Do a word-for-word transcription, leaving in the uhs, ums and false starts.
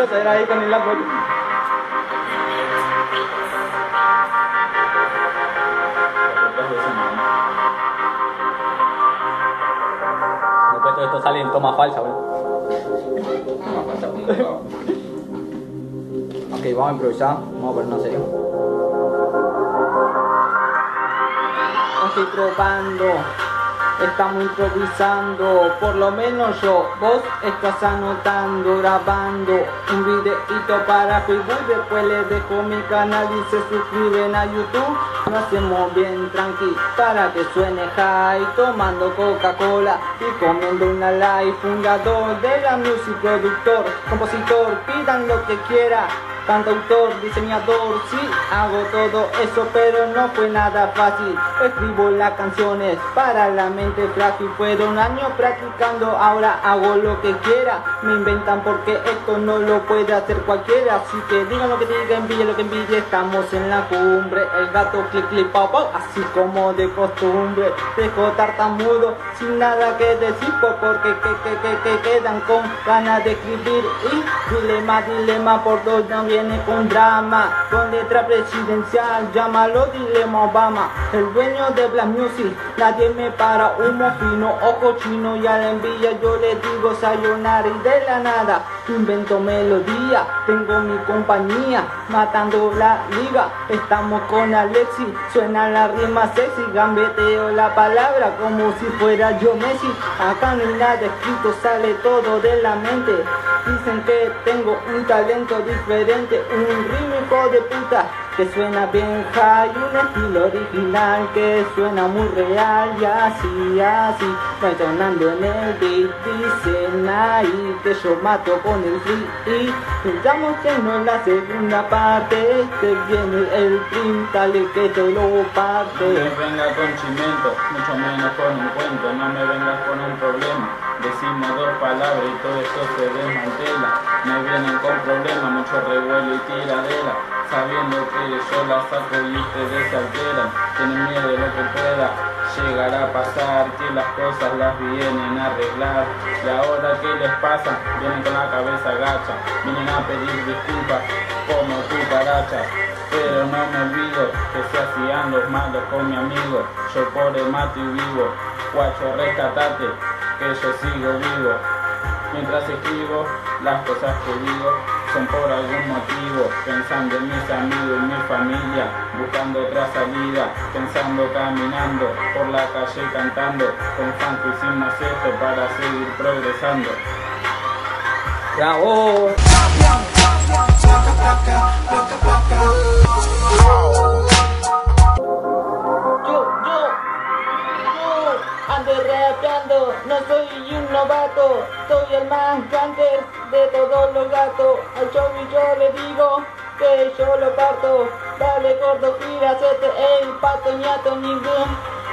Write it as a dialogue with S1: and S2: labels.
S1: nervioso era ahí con el apoyo. Después todo esto sale en toma falsa, boludo.
S2: Toma falsa, boludo.
S1: Ok, vamos a improvisar, vamos a ponernos serio. Estoy probando, estamos improvisando, por lo menos yo, vos estás anotando, grabando un videito para Facebook, después les dejo mi canal y se suscriben a YouTube. Lo hacemos bien tranqui para que suene high, tomando Coca-Cola y comiendo una live. Fundador de la music, productor, compositor, pidan lo que quiera. Cantautor, diseñador, sí, hago todo eso, pero no fue nada fácil. Escribo las canciones para la mente frágil. Fueron años practicando, ahora hago lo que quiera. Me inventan porque esto no lo puede hacer cualquiera. Así que digan lo que digan, envíen lo que envíen. Estamos en la cumbre, el gato clic clic pau pau, así como de costumbre. Dejo tartamudo, sin nada que decir, porque que, que, que, que quedan con ganas de escribir. Y dilema, dilema por dos también. Viene con drama, con letra presidencial, llámalo dilema Obama, el dueño de Black Music, nadie me para, humo fino, ojo chino y a la envidia yo le digo sayonara y de la nada invento melodía, tengo mi compañía, matando la liga, estamos con Alexi, suena la rima sexy, gambeteo la palabra como si fuera yo Messi, acá no hay nada escrito, sale todo de la mente, dicen que tengo un talento diferente, un ritmo hijo de puta que suena bien high, un estilo original que suena muy real y así, así, va sonando en el beat, dicen ahí que yo mato con el free y estamos en la segunda parte, este viene el print, dale que te lo parte.
S2: No me venga con chimento, mucho menos con un cuento, no me vengas con un problema, decimos dos palabras y todo esto se desmantela, me vienen con problemas, mucho revuelo y tiradera, sabiendo que yo la saco y ustedes se alteran, tienen miedo de lo que pueda llegar a pasar, que las cosas las vienen a arreglar, y ahora ¿qué les pasa? Vienen con la cabeza gacha, vienen a pedir disculpas como cucarachas, pero no me olvido que se hacían los malos con mi amigo, yo por el mate y vivo, guacho rescatate, que yo sigo vivo, mientras escribo las cosas que digo, son por algún motivo, pensando en mis amigos y mi familia, buscando otra salida, pensando caminando por la calle cantando, con Franco hicimos esto para seguir progresando.
S1: ¡Bravo! Yo, yo, yo ando rapeando, no soy un novato, soy el más grande de todos los gatos. Al Chovy yo le digo que yo lo parto, dale gordo, gira, hacete el pato ñato ningún.